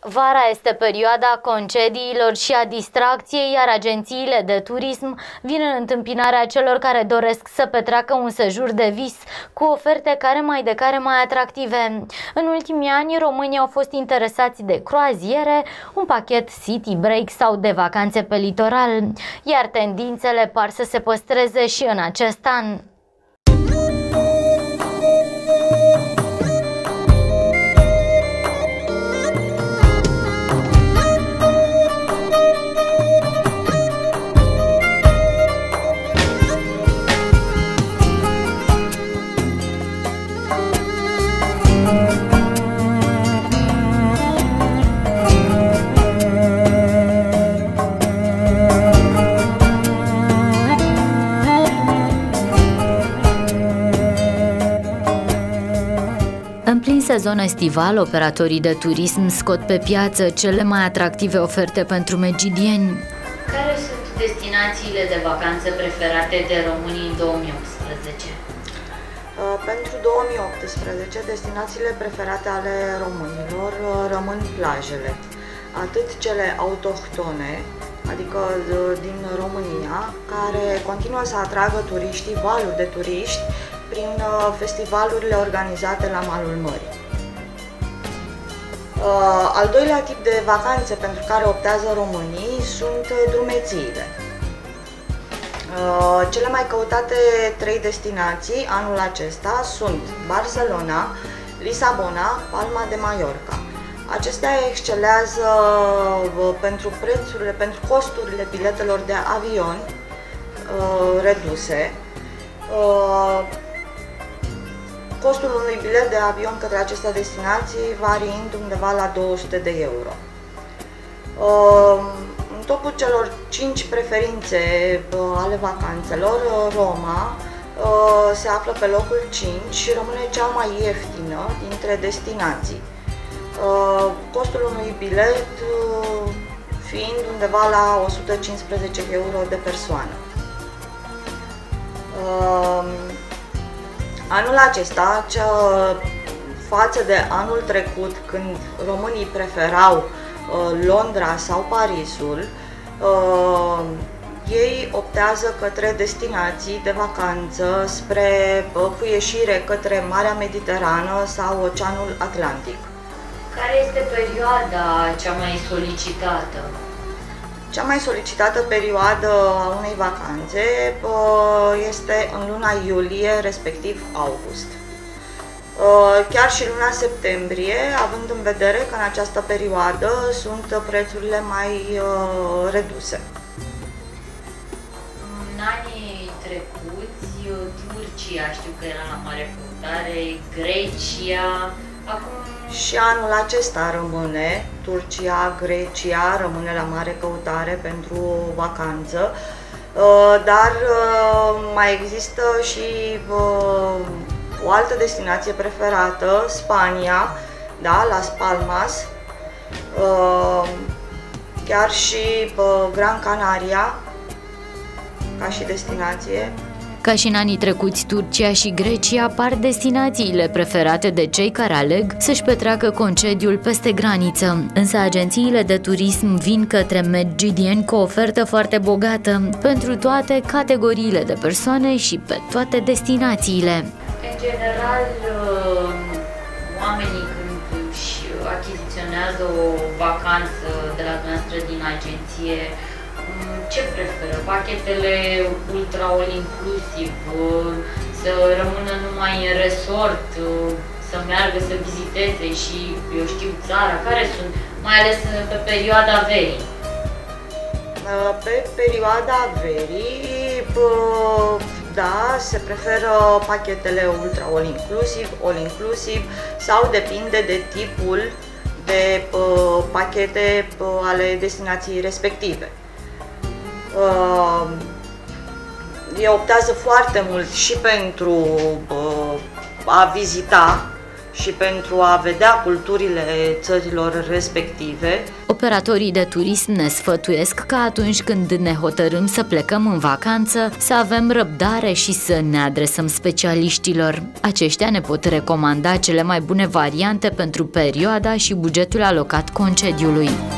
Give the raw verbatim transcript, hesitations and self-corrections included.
Vara este perioada concediilor și a distracției, iar agențiile de turism vin în întâmpinarea celor care doresc să petreacă un sejur de vis cu oferte care mai de care mai atractive. În ultimii ani, românii au fost interesați de croaziere, un pachet city break sau de vacanțe pe litoral, iar tendințele par să se păstreze și în acest an. În plin sezon estival, operatorii de turism scot pe piață cele mai atractive oferte pentru megidieni. Care sunt destinațiile de vacanță preferate de românii în două mii optsprezece? Pentru două mii optsprezece, destinațiile preferate ale românilor rămân plajele, atât cele autohtone, adică din România, care continuă să atragă turiștii, valuri de turiști, prin festivalurile organizate la malul mării. Al doilea tip de vacanțe pentru care optează românii sunt drumețiile. Cele mai căutate trei destinații anul acesta sunt Barcelona, Lisabona, Palma de Mallorca. Acestea excelează pentru prețurile, pentru costurile biletelor de avion reduse. Costul unui bilet de avion către aceste destinații variind undeva la două sute de euro. În topul celor cinci preferințe ale vacanțelor, Roma se află pe locul cinci și rămâne cea mai ieftină dintre destinații. Costul unui bilet fiind undeva la o sută cincisprezece euro de persoană. Anul acesta, față de anul trecut, când românii preferau Londra sau Parisul, ei optează către destinații de vacanță spre ieșire către Marea Mediterană sau Oceanul Atlantic. Care este perioada cea mai solicitată? Cea mai solicitată perioadă a unei vacanțe este în luna iulie, respectiv august. Chiar și luna septembrie, având în vedere că în această perioadă sunt prețurile mai reduse. În anii trecuți, Turcia știu că era la mare căutare, Grecia, acum... Și anul acesta rămâne, Turcia, Grecia, rămâne la mare căutare pentru vacanță, dar mai există și o altă destinație preferată, Spania, da, Las Palmas, chiar și Gran Canaria, ca și destinație. Ca și în anii trecuți, Turcia și Grecia par destinațiile preferate de cei care aleg să-și petreacă concediul peste graniță. Însă agențiile de turism vin către megidieni cu o ofertă foarte bogată pentru toate categoriile de persoane și pe toate destinațiile. În general, oamenii când își achiziționează o vacanță de la dumneavoastră din agenție, ce preferă? Pachetele ultra all inclusiv, să rămână numai în resort, să meargă să viziteze și, eu știu, țara? Care sunt? Mai ales pe perioada verii. Pe perioada verii, da, se preferă pachetele ultra all inclusiv, all inclusiv sau depinde de tipul de pachete ale destinației respective. Ei optează foarte mult și pentru a vizita și pentru a vedea culturile țărilor respective. Operatorii de turism ne sfătuiesc că atunci când ne hotărâm să plecăm în vacanță, să avem răbdare și să ne adresăm specialiștilor. Aceștia ne pot recomanda cele mai bune variante pentru perioada și bugetul alocat concediului.